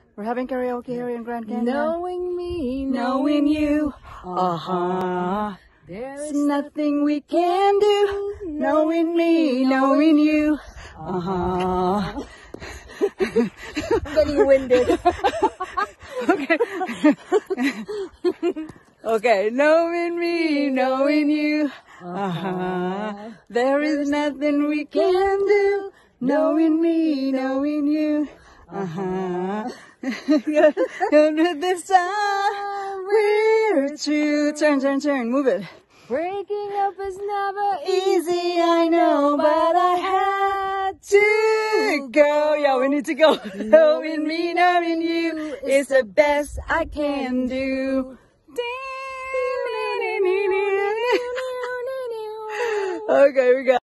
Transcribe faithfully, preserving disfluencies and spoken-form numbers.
We're having karaoke here in Grand Canyon. Knowing me, Knowing you. Uh-huh. There's nothing we can do. Knowing me, knowing you. Uh-huh. I'm getting winded. Okay. Okay. Knowing me, knowing you. Uh-huh. There is nothing we can do. Knowing me, knowing you. Uh-huh. This time we're true. Turn, turn, turn. Move it. Breaking up is never Easy, I know, but I had to go. Yeah, we need to go. Knowing me, knowing you is the best I can do. Okay, we got